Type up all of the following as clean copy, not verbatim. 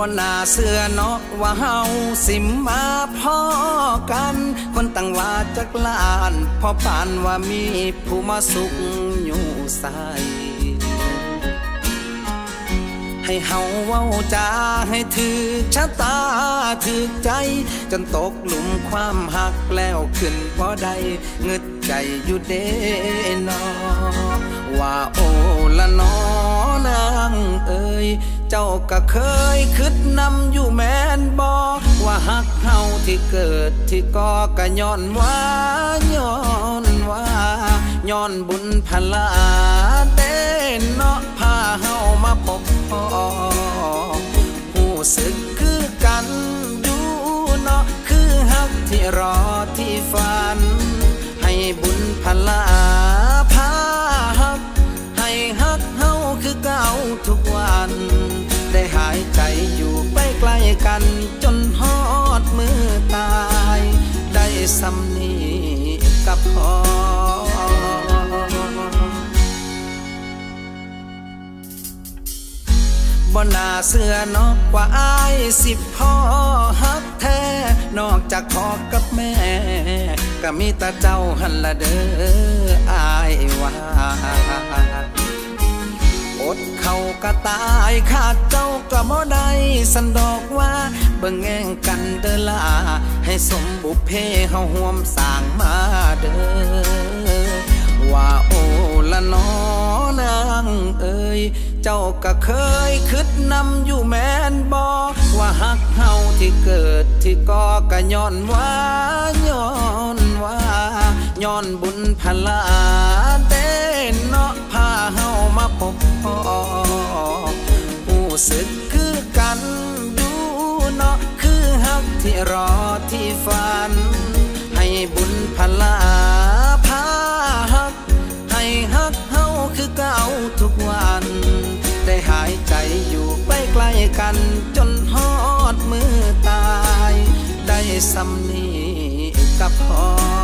น่าเชื่อเนาะว่าเฮาสิมาพ้อกันคนตั้งว่าจักล้านพอปานว่ามีผู้มาสุขอยู่ใส่ให้เฮาเว้าจาให้ถือชะตาถือใจจนตกหลุมความหักแล้วขึ้นพอได้เงึดใจอยู่เด้นอว่าโอ้ละนอนางเอ้ยเจ้าก็เคยคิดนำอยู่แม่นบ่ว่าหักเฮาที่เกิดที่ก่อก็ย้อนว่าย้อนบุญพลาเด้เนาะพาเฮามาพบพ่อผู้สึกคือกันดูเนาะคือฮักที่รอที่ฝันให้บุญพลาพาฮักให้ฮักเฮาคือเก่าทุกวันได้หายใจอยู่ใกล้ๆกันจนฮอดมือตายได้สำนีกับพ่อบ่น่าเชื่อเนาะว่าอายสิพ่อฮักแท้นอกจากพ่อกับแม่ก็มีแต่เจ้าหันละเด้ออายว่าอดเขาก็ตายขาดเจ้าก็บ่ได้สันดอกว่าเบิ่งแง่งกันเด้อล่ะให้สมบุพเพเฮาร่วมสร้างมาเด้อว่าโอ้ละน้อนางเอ้ยเจ้าก็เคยคิดนำอยู่แม่นบ่ว่าฮักเฮาที่เกิดที่ก่อก็ย้อนว่าย้อนบุญพลาเด้เนาะพาเฮามาพบพ่อผู้สึกคือกันดูเนาะคือฮักที่รอที่ฝันให้บุญพลาพาฮักให้ฮักเฮาคือเก่าทุกวันได้หายใจอยู่ใกล้ๆกันจนฮอดมือตายได้สำนีกับพ่อ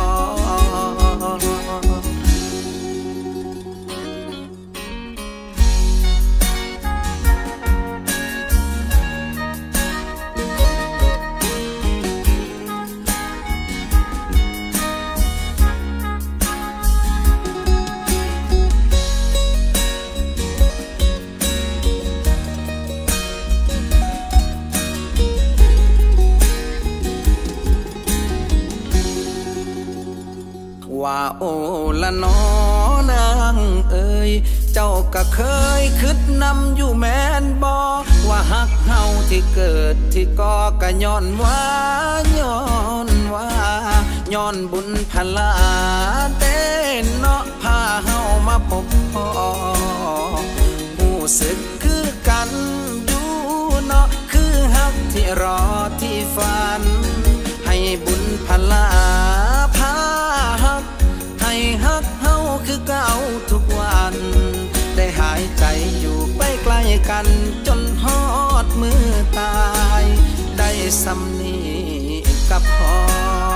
ว่าโอ้ละน้อนางเอ้ยเจ้าก็เคยคิดนำอยู่แม่นบ่ว่าฮักเฮาที่เกิดที่ก่อก็ย้อนว่าย้อนบุญพลาเด้เนาะพาเฮามาพบพ่อผู้สึกคือกันดูเนาะคือฮักที่รอที่ฝันให้บุญพลาพาฮักให้ฮักเฮาคือเก่าทุกวันได้หายใจอยู่ใกล้ๆกันจนฮอดมือตายได้สำนีกับพ่อ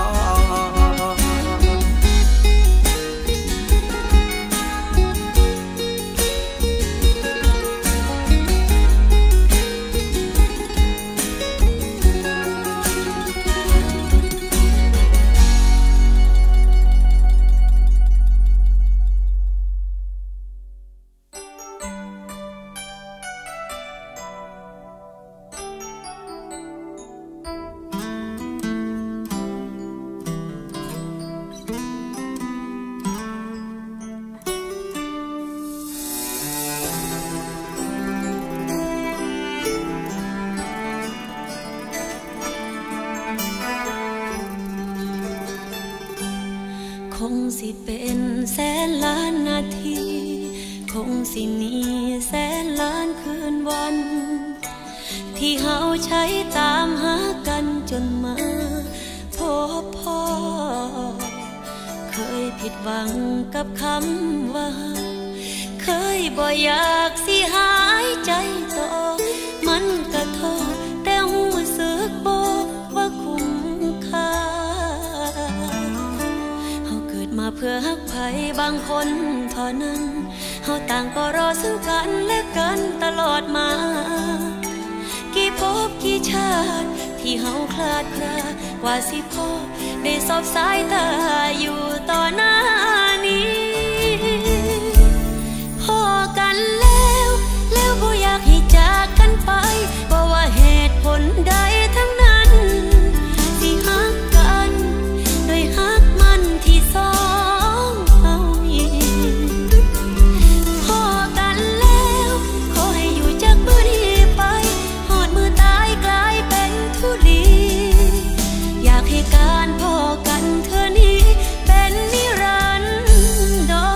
คงสิเป็นแสนล้านนาทีคงสิมีแสนล้านคืนวันที่เฮาใช้ตามหากันจนมาพบพ่อเคยผิดหวังกับคำว่าเคยบ่อยากสิหายใจต่อมันกระทบแต่หูสึกบ่ว่าคุ้มค่ามาเพื่อฮักไผบางคนเท่านั้นเฮาต่างก็รอซึ่งกันและกันตลอดมากี่ภพกี่ลาดครากว่าสิพ่อได้สบสายตาอยู่ต่อหน้านี้พอกันแล้วบ่อยากให้จากกันไปบ่ว่าเหตุผลใดทั้งนั้นที่ฮักกันโดยฮักมันที่สองเอามีพอกันแล้วขอให้อยู่จากมือนี้ไปหอดมือตายกลายเป็นทุลีอยากให้การพอกันเธอนี้เป็นนิรันดร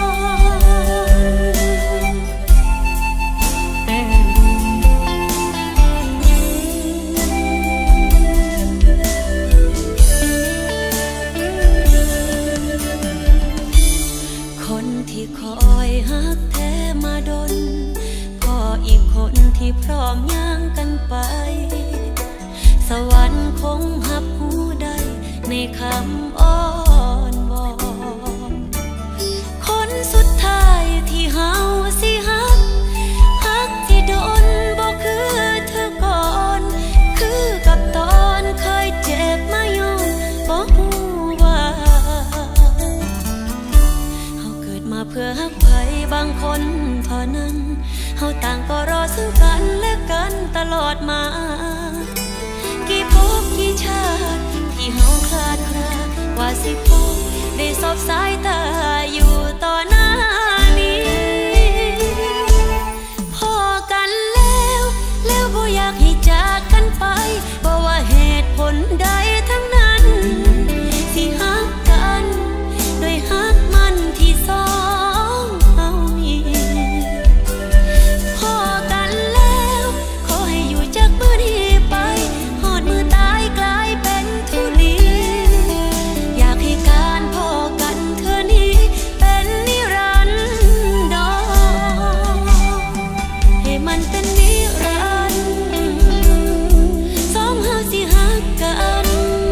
คนที่คอยฮักแท้มาดนพออีกคนที่พร้อมย่างกันไปสวรรค์คงหับหูได้ในคำอ้อนวอนคนสุดท้ายที่เฮาสิฮักที่โดนบ่คือเธอก่อนคือกับตอนเคยเจ็บมาย้อนบ่ฮู้ว่าเฮาเกิดมาเพื่อฮักใครบางคนเท่านั้นเฮาต่างก็รอซึ่งกันและกันตลอดมากี่ภพกี่ชาติที่เฮาคลาดคลากว่าสิพบได้สบสายตาอยู่ต่อหน้านี้พอกันแล้วบ่อยากให้จากกันไปบ่ว่าเหตุผลใดทั้งนั้นที่ฮักกันโดยฮักมันที่สองเอามีพอกันแล้วขอให้อยู่จากมือนี้ไปหอดมือตายกลายเป็นทุลีอยากให้การพอกันเธอนี้เป็นนิรันดรให้มันเป็นนิรันดร์สองเฮาสิฮักกัน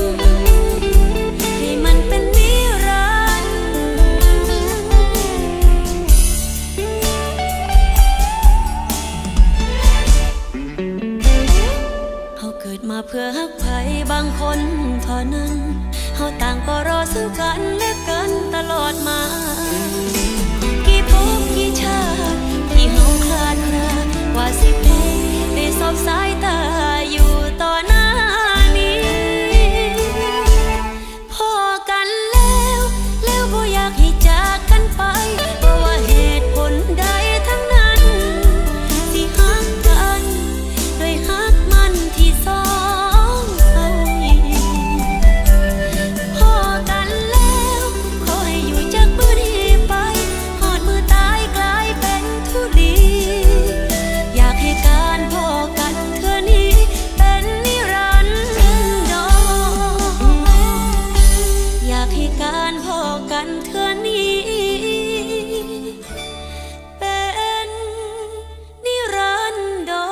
ให้มันเป็นนิรันดร์เฮาเกิดมาเพื่อฮักไผบางคนเท่านั้นเฮาต่างก็รอซึ่งกันและกันตลอดมากี่ภพกี่ชาติที่เฮาคลาดคลากว่าสิพบได้สบสายตาอยู่ต่อหน้านี้พอกันแล้วบ่อยากให้จากกันไปบ่ว่าเหตุผลใดทั้งนั้นที่ฮักกันโดยฮักมันที่สองเอาอีกพอกันแล้วขอให้อยู่จากมือนี้ไปหอดมือตายกลายเป็นทุลีอยากให้การพอกันเธอนี้เป็นนิรันดรอยากให้การพอกันเธอนี้เป็นนิรันดร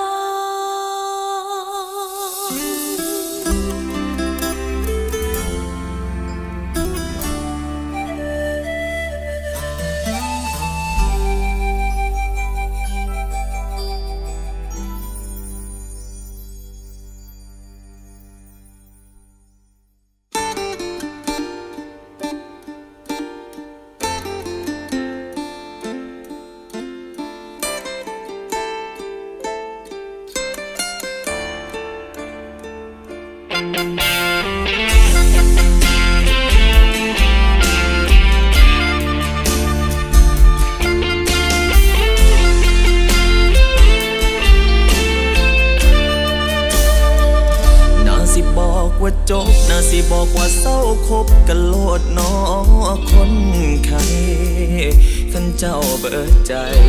น่าสิบอกว่าจบน่าสิบอกว่าเศร้าคบกันโลดน้อคนไข้คันเจ้าเบิดใจ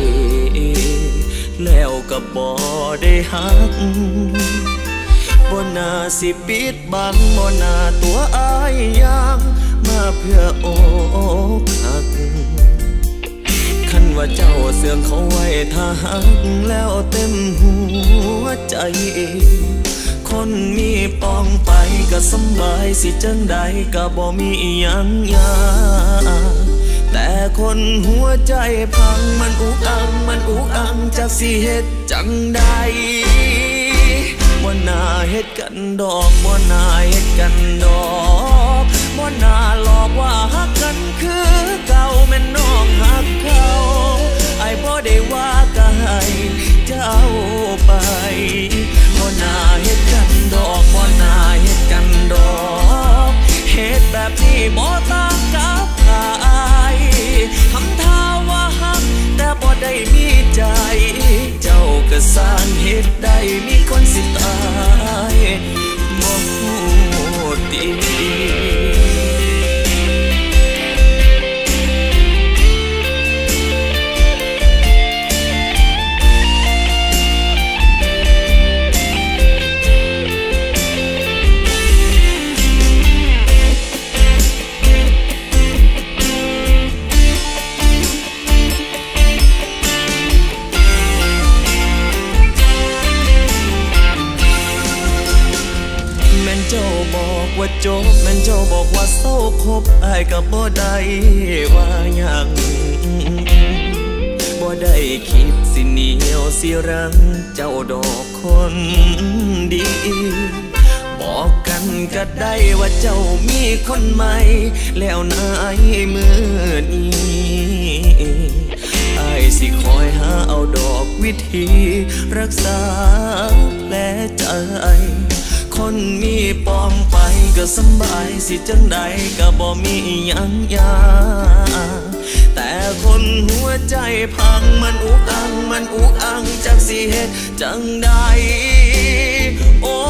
แล้วก็บ่ได้ฮักบ่น่าสิปิดบังบ่น่าตัวอายอย่างมาเพื่ออกหักคันว่าเจ้าเสื่อมเขาไว้ถ้าหักแล้วเต็มหัวใจคนมีปองไปก็สำบายสิจังใดก็บ่มีอิหยังยากแต่คนหัวใจพังมันอุกอังจักสิเฮ็ดจังใดบ่น่าเฮ็ดกันดอกบ่น่าเฮ็ดกันดอกบ่น่าหลอกว่าฮักกันคือเก่าแม่นน้องฮักเขาไอ้บ่ได้ว่าก็ให้เจ้าไปบ่น่าเฮ็ดกันดอกบ่น่าเฮ็ดกันดอกเฮ็ดแบบนี้บ่ต่างกับใครทำท่าว่าฮักแต่บ่ได้มีใจเจ้าก็สร้างเฮ็ดได้มีคนสิตายบ่ฮู้ติเจ้าบอกว่าจบแม่นเจ้าบอกว่าเศร้าคบอ้ายก็บ่ได้ว่าหยังบ่ได้คิดสิเหนียวสิรังเจ้าดอกคนดีบอกกันก็ได้ว่าเจ้ามีคนใหม่แล้วนายมือนี้อ้ายสิคอยหาเอาดอกวิธีรักษาแผลใจคนมีปองไปก็สบายสิจังใดก็บ่มีหยังยากแต่คนหัวใจพังมันอุกอังจักสิเฮ็ดจังใดโอ้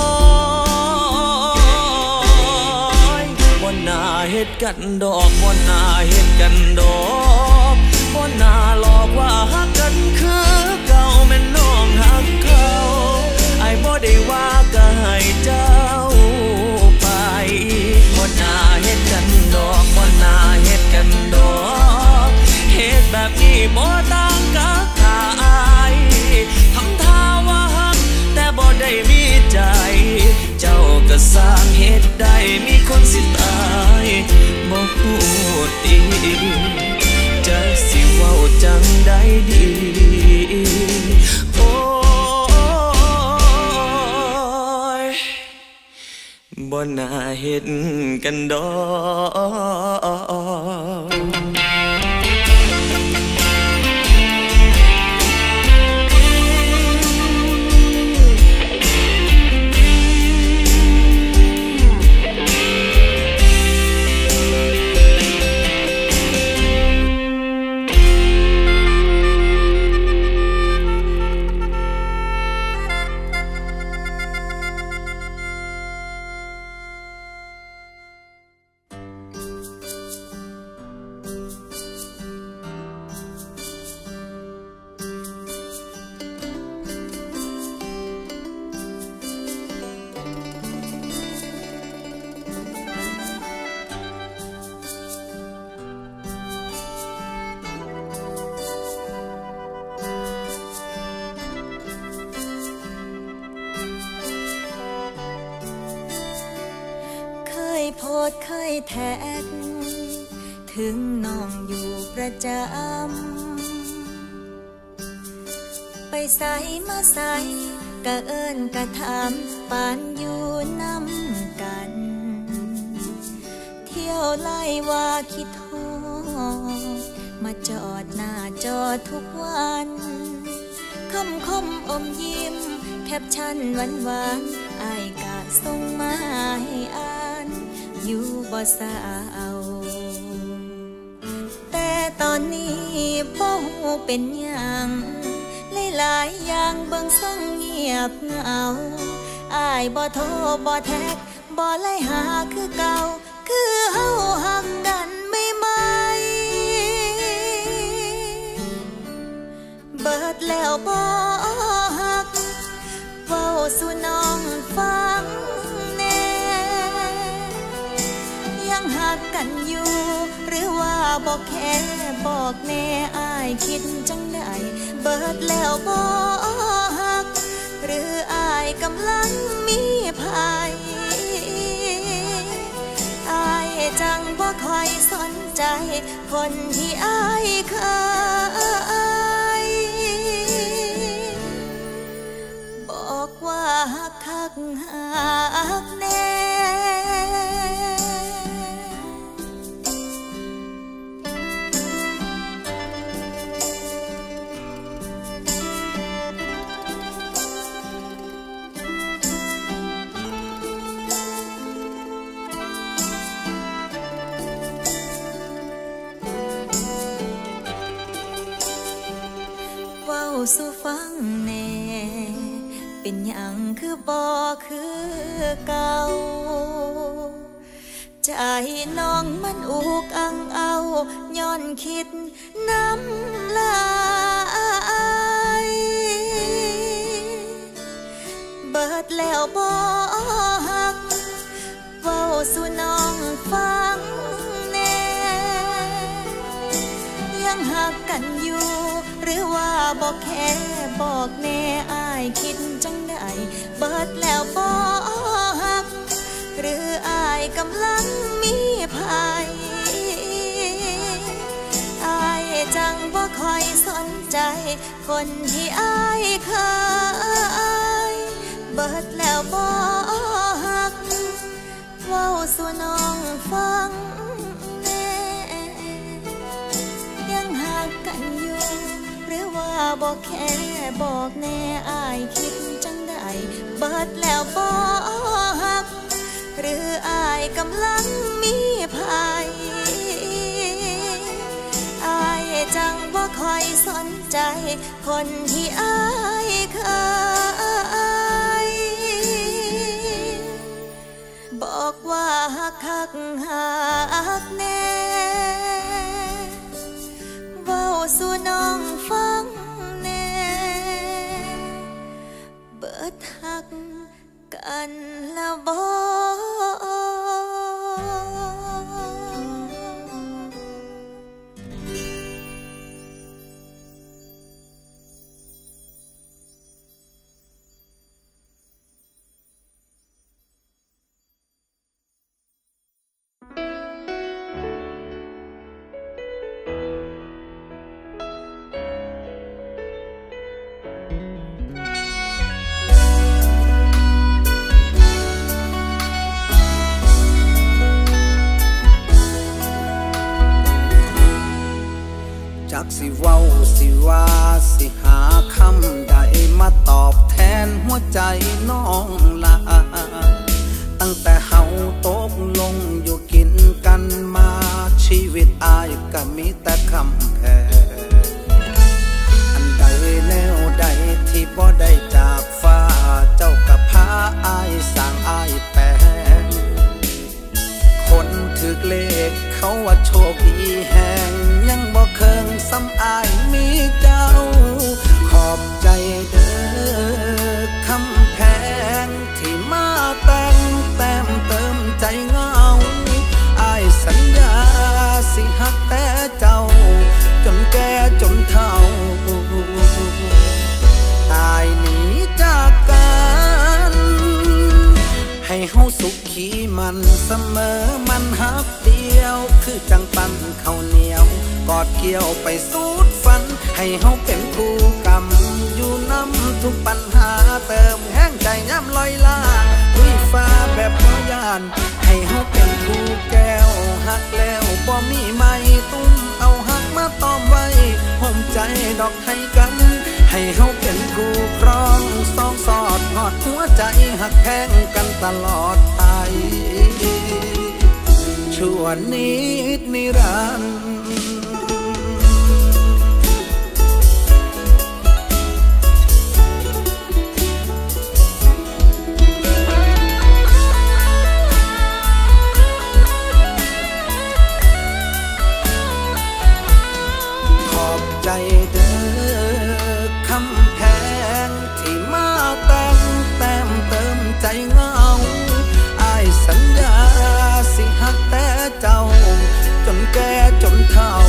ยบ่น่าเฮ็ดกันดอกบ่น่าเฮ็ดกันดอกบ่น่าหลอกว่าฮักกันคือเก่าแม่นน้องฮักเขาไอ้บ่ได้ว่าก็ให้เจ้าไปบ่น่าเฮ็ดกันดอกบ่น่าเฮ็ดกันดอกเฮ็ดแบบนี้บ่ต่างกับใครทำท่าว่าฮักแต่บ่ได้มีใจเจ้าก็สร้างเฮ็ดได้มีคนสิตายบ่ฮู้ติจะสิเว้าจังใดดีบ่น่าเฮ็ดกันดอกเคยแท็กถึงน้องอยู่ประจำไปใส่มาใส่กะเอิ้นกะถามปานอยู่น้ำกันเที่ยวไล่ว่าคิดโทษมาจอดหน้าจอทุกวันคมอมยิ้มแคปชั่นหวานอ้ายกะส่งมาให้อ่านอยู่บ่สาวแต่ตอนนี้บ่ฮู้เป็นหยังหลายอย่างเบิ่งส่งเงียบเหงาอ้ายบ่โทรบ่แท็กบ่ไล่หาคือเก่าคือเฮาฮักกันไม่ไหมเบิดแล้วบ่ฮักเว้าสู่น้องฟังแน่ยังฮักกันอยู่หรือว่าบ่แค่บอกแน่อ้ายคิดจังใดเบิดแล้วบ่ฮักหรืออ้ายกำลังมีภัยอ้ายจังบ่ค่อยสนใจคนที่อ้ายเคยบอกว่าฮักเขากแน่สู่ฟังแน่เป็นหยังคือบ่คือเก่าใจน้องมันอุกอังเอาย้อนคิดน้ำลายเบิดแล้วบ่ฮักเว้าสู่น้องฟังแน่ยังฮักกันอยู่หรือว่าบอกแค่บอกแน่อายคิดจังใดเบิดแล้วบ่ฮักหรืออายกำลังมีภัยอายจังบ่ค่อยสนใจคนที่อายเคยเบิดแล้วบ่ฮักเว้าสู่น้องฟังแน่ยังฮักกันอยู่หรือว่าบอกแค่บอกแน่อายคิดจังใดเบิดแล้วบ่ฮักหรืออายกำลังมีภัยอายจังบ่ค่อยสนใจคนที่อายเคยบอกว่าฮักแน่เว้าสู่น้องฟังแน่เบิดฮักกันแล้วบ่จากสิเว้าสิว่าสิหาคำใดมาตอบแทนหัวใจน้องละตั้งแต่เฮาตกลงอยู่กินกันมาชีวิตอายก็มีแต่คำแพ้อันใดแนวใดที่บ่ได้จากฟ้าเจ้ากับพาอายสร้างอายแปลงคนถึกเลขเขาว่าโชคดีแหงยังบ่เคิงซ้ำอายมีเจ้าขอบใจเด้อคำแพงที่มาแต่งแต้มเติมใจเงาอายสัญญาสิหักแต่เจ้าจนแก่จนเฒ่าตายหนีจากกันให้เฮาสุขีมันเสมอมันฮักเดียวคือจังปั่นข้าวเหนียวกอดเกี่ยวไปสูดฝันให้เฮาเป็นคู่กรรมอยู่น้ำทุกปัญหาเติมแห้งใจย้ำลอยล่าลุยฟ้าแบบบ่ยานให้เฮาเป็นคู่แก้วหักแล้วบ่มีไม้ตุ้มเอาหักมาตอมไว้ห่มใจดอกให้กันให้เฮาเป็นคู่ครองสองสอดหอดหัวใจหักแพงกันตลอดไปชั่วนิดนิรันดร์ขอบใจเด้อคำแพงที่มาแต่งแต้มเติมใจเงาอายสัญญาสิหักแต่เจ้าจนแก่จนเฒ่า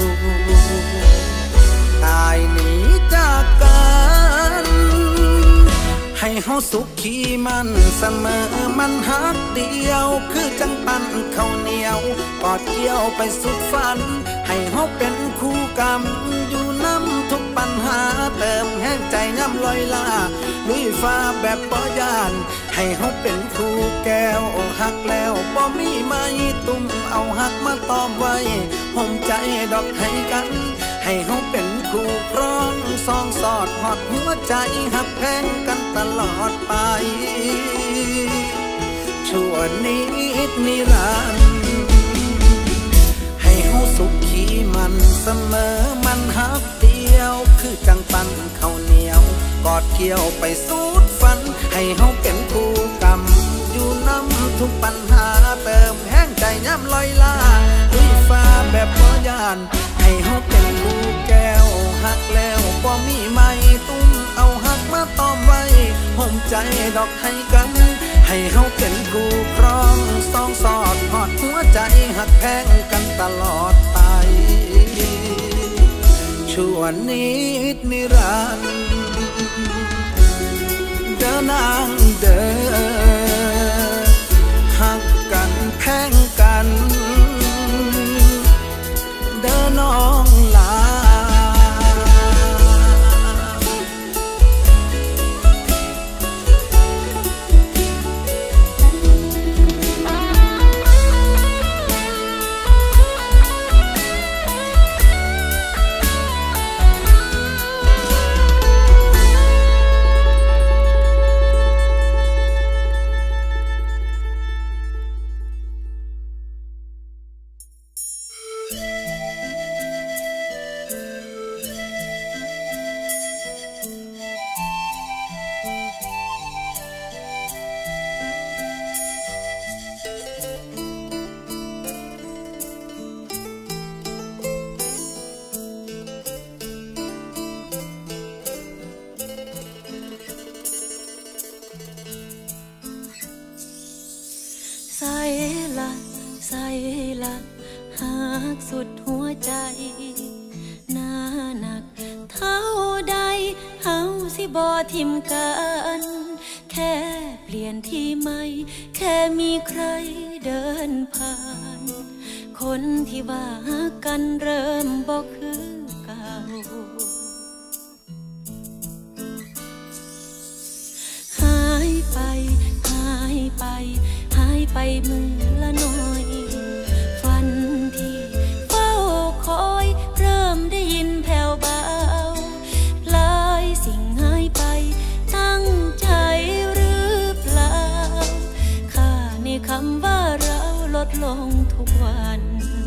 ตายหนีจากกันให้เฮาสุขีมันเสมอมันฮักเดียวคือจังปั่นข้าวเหนียวกอดเกี่ยวไปสุดฝันให้เฮาเป็นคู่กรรมอยู่น้ำำทุกปัญหาเติมแห้งใจย่ำลอยลาลุยฟ้าแบบบ่ยานให้เฮาเป็นครูแก้วหักแล้วบ่มีไม้ตุ้มเอาหักมาตอมไว้ห่มใจดอกให้กันให้เฮาเป็นครูครองซองสอดหอดหัวใจหักแพงกันตลอดไปชั่วนิดนิรันดร์ให้เฮาสุขีมันเสมอมันฮักเดียวคือจังปันข้าวเหนียวกอดเกี่ยวไปสูดฝันให้เฮาเป็นคู่กรรมอยู่น้ำทุกปัญหาเติมแห้งใจย่ำลอยลาลุยฟ้าแบบบ่ยานให้เฮาเป็นคู่แก้วหักแล้วบ่มีไม้ตุ้มเอาหักมาตอมไว้ห่มใจดอกให้กันให้เฮาเป็นคู่ครองสองสอดหอดหัวใจหักแพงกันตลอดไปชั่วนิดนิรันดร์เดินนางเดินหักกันแพงกันเดินน้องลาหักสุดหัวใจหน้าหนักเท่าใดเฮาสิบ่ทิมกันแค่เปลี่ยนที่ใหม่แค่มีใครเดินผ่านคนที่ว่าหักกันเริ่มบ่คือเก่าหายไปหายไปหายไปมือละน้อยฝันที่เฝ้าคอยเริ่มได้ยินแผ่วเบาหลายสิ่งหายไปตั้งใจหรือเปล่าค่าในคำว่าเราลดลงทุกวัน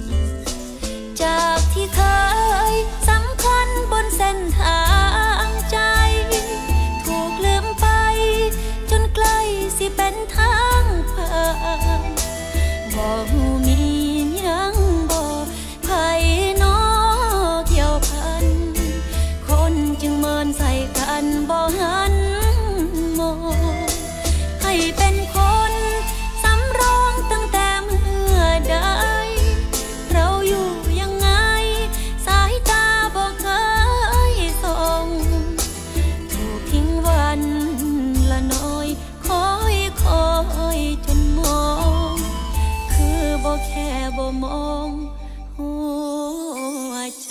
จากที่เคยสำคัญบนเส้นทางใจถูกลืมไปจนใกล้สิเป็นทางผ่านบ่มียังบ่ไผน้อเกี่ยวพันคนจึงเมินใส่กันบ่หันมองให้เป็นคนสำรองตั้งแต่เมื่อใดเราอยู่ยังไงสายตาบ่เคยส่งถูกทิ้งวันละน้อยคอยจนมองคือบ่แค่บ่มองหัวใจ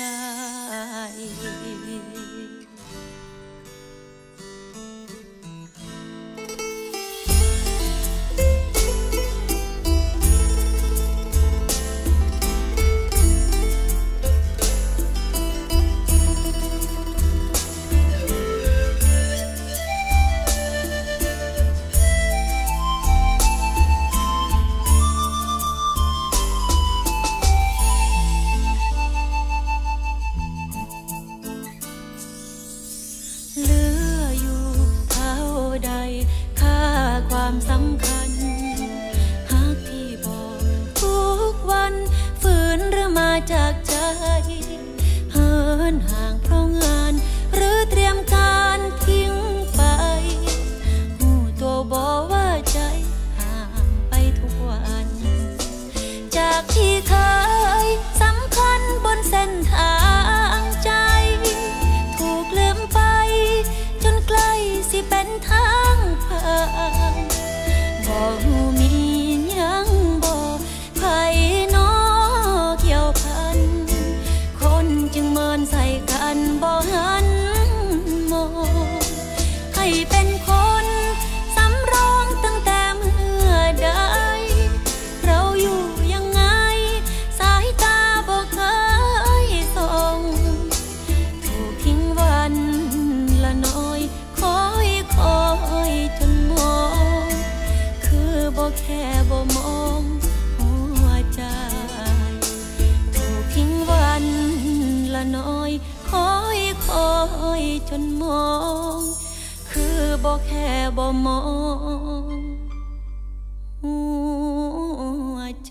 ความสำคัญหากที่บอกทุกวันฝืนหรือมาจากใจเหินห่างเพราะงานหรือเตรียมการทิ้งไปหูตัวบอกว่าใจห่างไปทุกวันจากที่เคยสำคัญบนเส้นทางใจถูกลืมไปจนใกล้สิเป็นทางผ่านบ่มียังบ่ไผน้อเกี่ยวพันคนจึงเมินใส่กันบ่หัค่บ่มองหัวใจถูกทิ้งวันละน้อยคอยจนมองคือบ่แค่บ่มองหัวใจ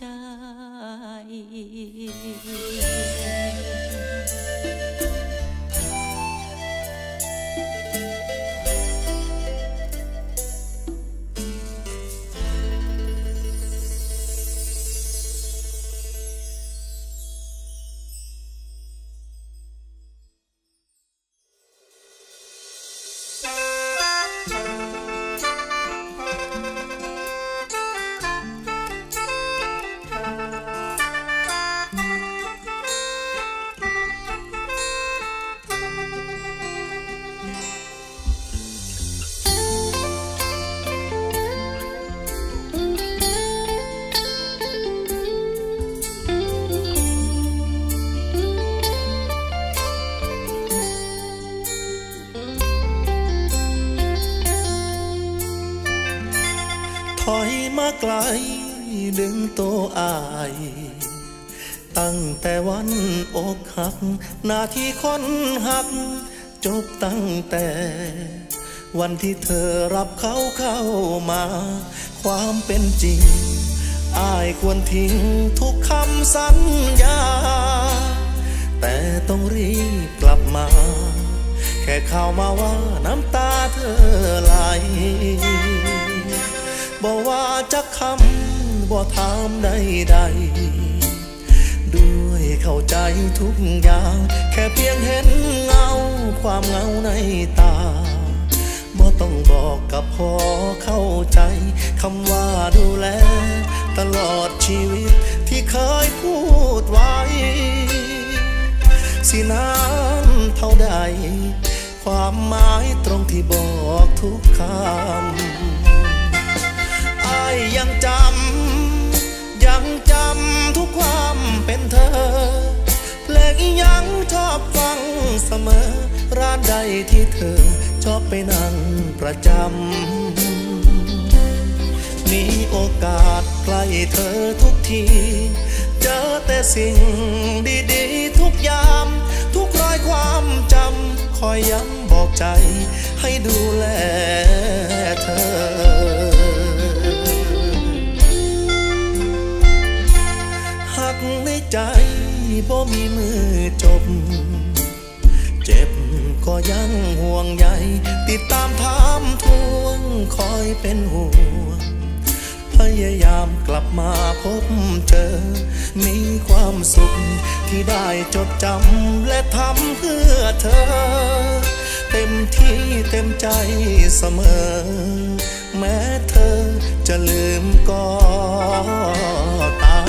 ถอยมาไกลดึงตัวอายตั้งแต่วันอกหักหน้าที่คนหักจบตั้งแต่วันที่เธอรับเขาเข้ามาความเป็นจริงอายควรทิ้งทุกคำสัญญาแต่ต้องรีบกลับมาแค่ข่าวมาว่าน้ำตาเธอไหลบอกว่าจะคำบ่ถามใดๆด้วยเข้าใจทุกอย่างแค่เพียงเห็นเงาความเหงาในตาบ่ต้องบอกกับพอเข้าใจคำว่าดูแลตลอดชีวิตที่เคยพูดไว้สินานเท่าใดความหมายตรงที่บอกทุกคำอ้ายยังจำทุกความเป็นเธอเพลงยังชอบฟังเสมอร้านใดที่เธอชอบไปนั่งประจำมีโอกาสใกล้เธอทุกทีเจอแต่สิ่งดีๆทุกยามทุกรอยความจำคอยย้ำบอกใจให้ดูแลเธอหักในใจบ่มีมือจบเจ็บก็ยังห่วงใยติดตามถามทวงคอยเป็นห่วงพยายามกลับมาพบเจอมีความสุขที่ได้จดจำและทำเพื่อเธอเต็มที่เต็มใจเสมอแม้เธอจะลืมก็ตาม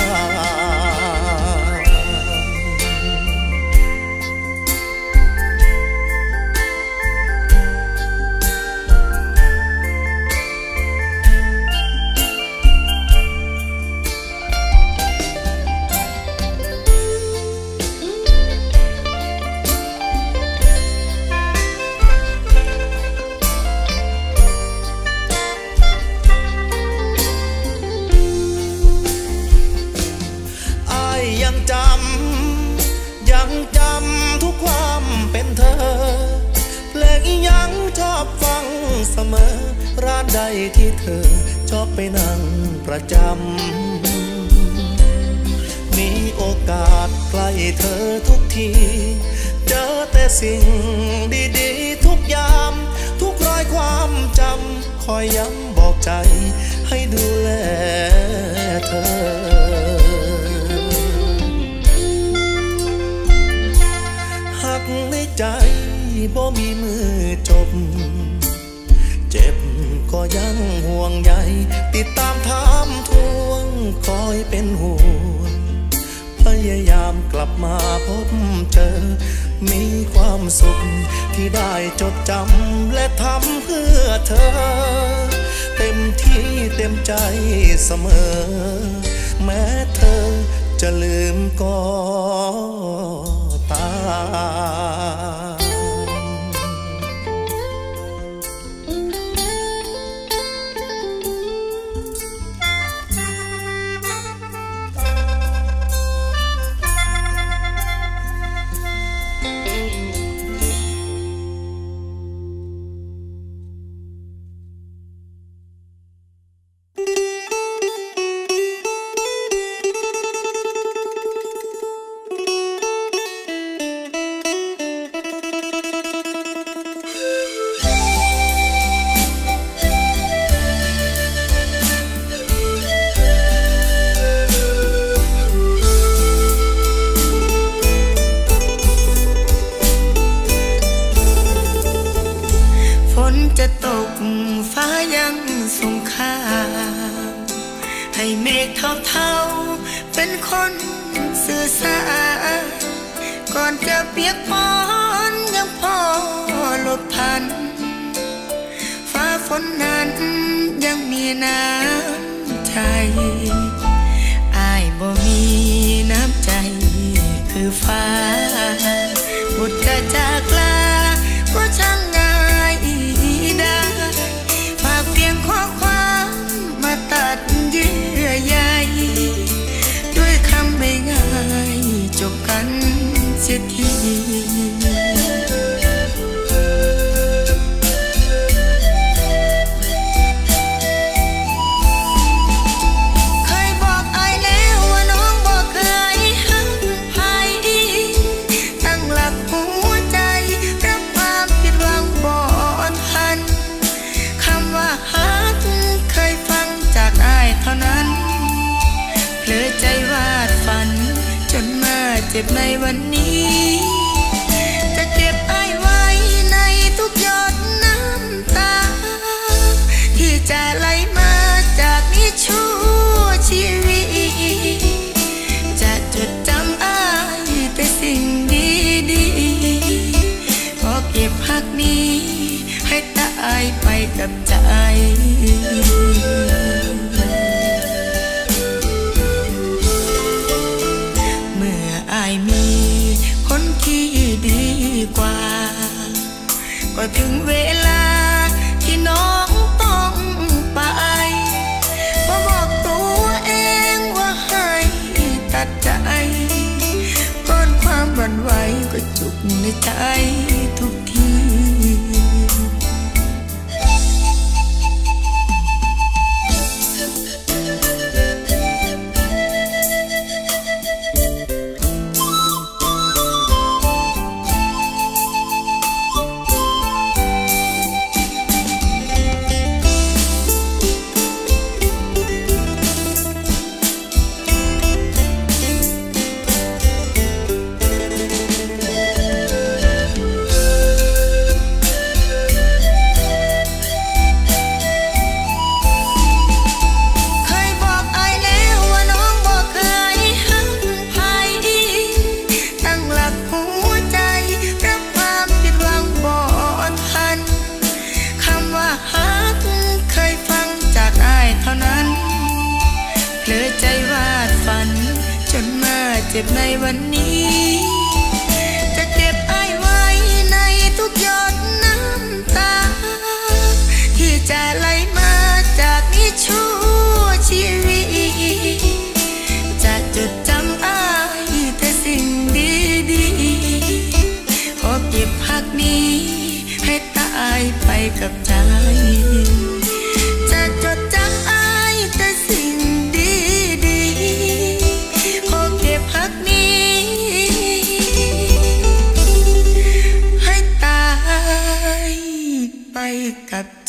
ยังจำทุกความเป็นเธอเพลงยังชอบฟังเสมอร้านใดที่เธอชอบไปนั่งประจำมีโอกาสใกล้เธอทุกทีเจอแต่สิ่งดีๆทุกยามทุกรอยความจำคอยย้ำบอกใจให้ดูแลเธอหักในใจบ่มีมือจบเจ็บก็ยังห่วงใยติดตามถามทวงคอยเป็นห่วงพยายามกลับมาพบเจอมีความสุขที่ได้จดจำและทำเพื่อเธอเต็มที่เต็มใจเสมอแม้เธอจะลืมก็ตามให้เมฆเท่าๆเป็นคนสื่อสารก่อนจะเปียกฝนยังพอหลบทันฟ้าฝนนั้นยังมีน้ำใจอ้ายบ่มีน้ำใจคือฟ้าบุตรจากลาก็ช่างง่ายได้ฝากเพียงข้อความมาตัดเยื่อใยด้วยคำไม่ง่ายจบกันเสียทีเจ็บในวันนี้จะเก็บอ้ายไว้ในทุกหยดน้ำตาที่จะไหลมาจากนี้ชั่วชีวิตจะจดจำอ้ายแต่สิ่งดีๆขอเก็บหักนี้ให้ตายไปกับใจมีคนที่ดีกว่าก็ถึงเวลาที่น้องต้องไปเพราะบอกตัวเองว่าให้ตัดใจก้อนความหวั่นไหวก็จุกในใจทุกทีเจ็บในวันนี้จะเก็บอ้ายไว้ในทุกหยดน้ำตาที่จะไหลมาจากนี้ชั่วชีวิตจะจดจำอ้ายแต่สิ่งดีๆขอเก็บหักนี้ให้ตายไปกับใจจะจดจำอ้ายแต่สิ่งพักนี้ให้ตายไปกับใจ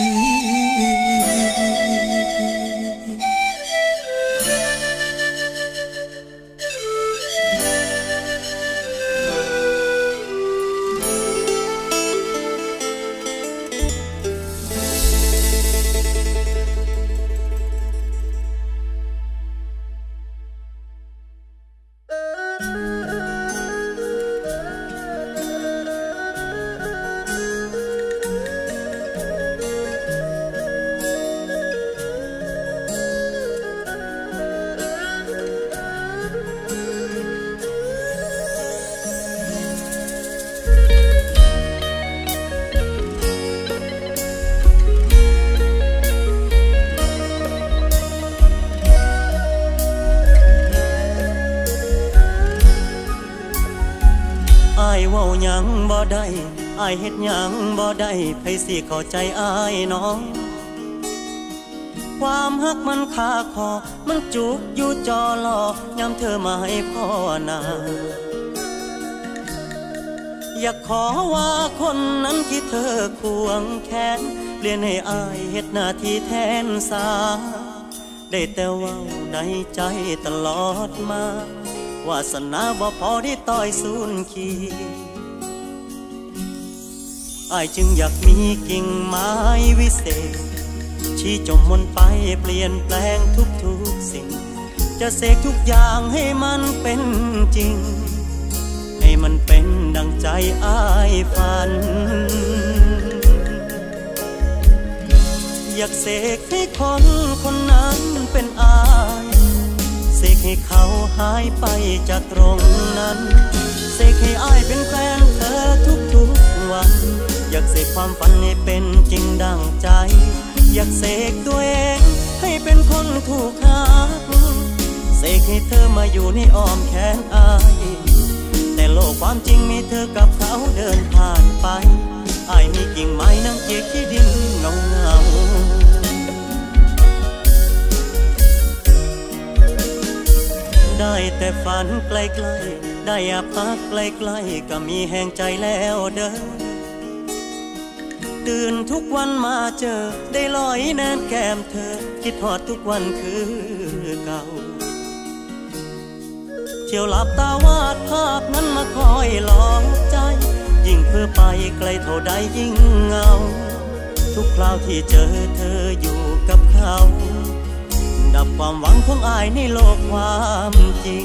เว้าหยังบ่ได้อ้ายเฮ็ดหยังบ่ได้ไผสิเข้าใจอ้ายน้องความฮักมันคาคอมันจุกอยู่จอลอยามเธอมาให้พ่อนาอยากขอว่าคนนั้นที่เธอควงแขนเปลี่ยนให้อ้ายเฮ็ดหน้าที่แทนสาได้แต่เว้าในใจตลอดมาวาสนาบ่พอที่ต่อยสูญขีอ้ายจึงอยากมีกิ่งไม้วิเศษชี้จมมนไปเปลี่ยนแปลงทุกสิ่งจะเสกทุกอย่างให้มันเป็นจริงให้มันเป็นดังใจอ้ายฝันอยากเสกให้คนคนนั้นเป็นอ้ายเสกให้เขาหายไปจากตรงนั้นเสกให้อ้ายเป็นแฟนเธอทุกๆวันอยากเสกความฝันให้เป็นจริงดังใจอยากเสกตัวเองให้เป็นคนถูกหักเสกให้เธอมาอยู่ในอ้อมแขนอ้ายแต่โลกความจริงมีเธอกับเขาเดินผ่านไปอ้ายมีกิ่งไม้นั่งเกียกขี้ดินเงาได้แต่ฝันไกลๆได้อาพักไกลๆก็มีแห่งใจแล้วเด้อตื่นทุกวันมาเจอได้ลอยแนนแก้มเธอคิดฮอดทุกวันคือเก่าเที่ยวหลับตาวาดภาพนั้นมาคอยหลอกใจยิ่งเพื่อไปไกลเท่าใดยิ่งเหงาทุกคราวที่เจอเธออยู่กับเขาดับความหวังของอ้ายในโลกความจริง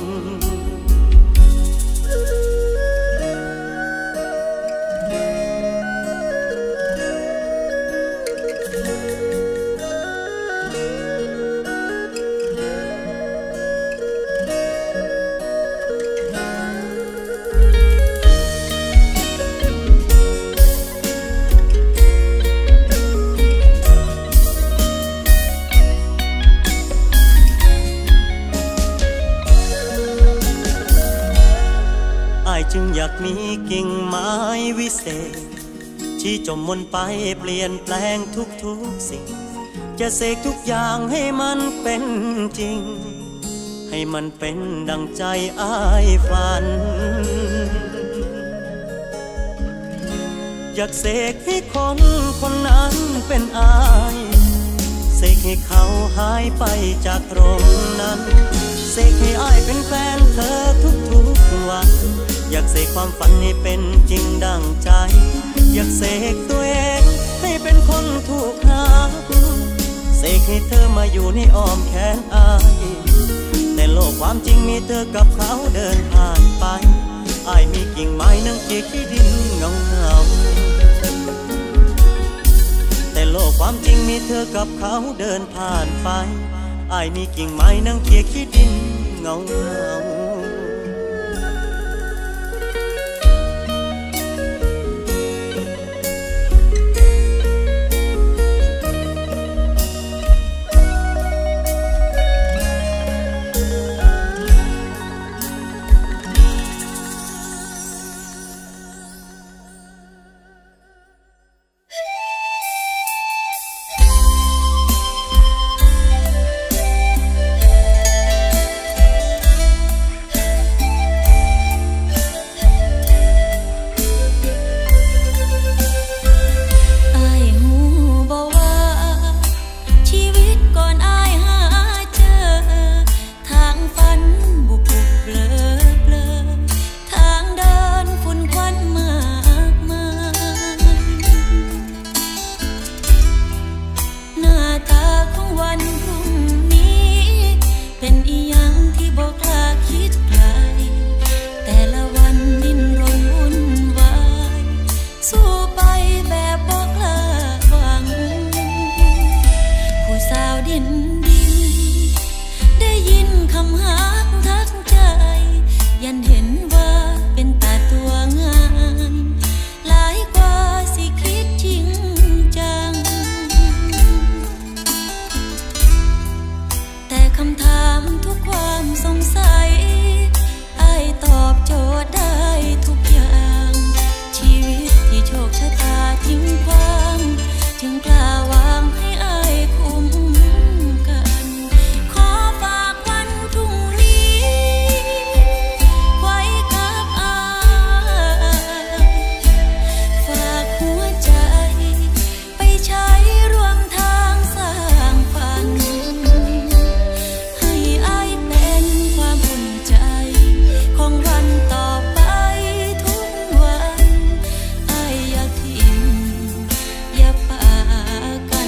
จึงอยากมีกิ่งไม้วิเศษที่จมมนไปเปลี่ยนแปลงทุกสิ่งจะเสกทุกอย่างให้มันเป็นจริงให้มันเป็นดังใจอ้ายฝันอยากเสกให้คนคนนั้นเป็นอ้ายเสกให้เขาหายไปจากตรงนั้นเสกให้อ้ายเป็นแฟนเธอทุกวันอยากเสกความฝันให้เป็นจริงดังใจอยากเสกตัวเองให้เป็นคนถูกหักเสกให้เธอมาอยู่ในอ้อมแขนอ้ายแต่โลกความจริงมีเธอกับเขาเดินผ่านไปอ้ายมีกิ่งไม้นั่งเกียกขี้ดินเงาแต่โลกความจริงมีเธอกับเขาเดินผ่านไปอ้ายมีกิ่งไม้นั่งเกียกขี้ดินเงากัน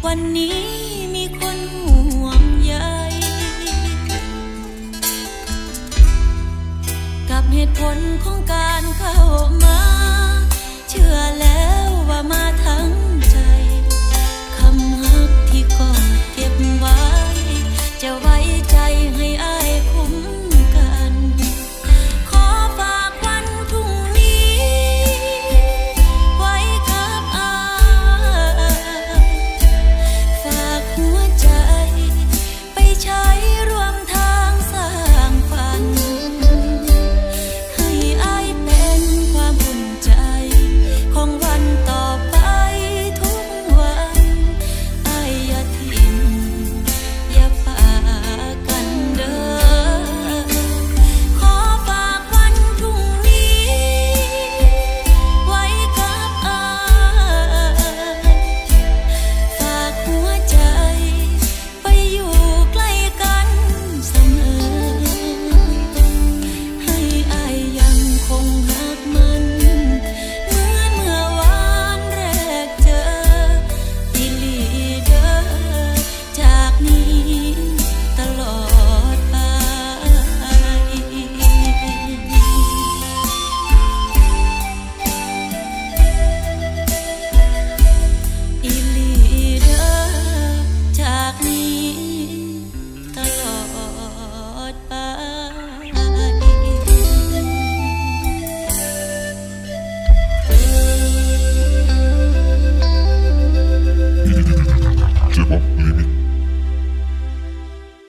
วันนี้มีคนห่วงใยกับเหตุผลของการเข้ามา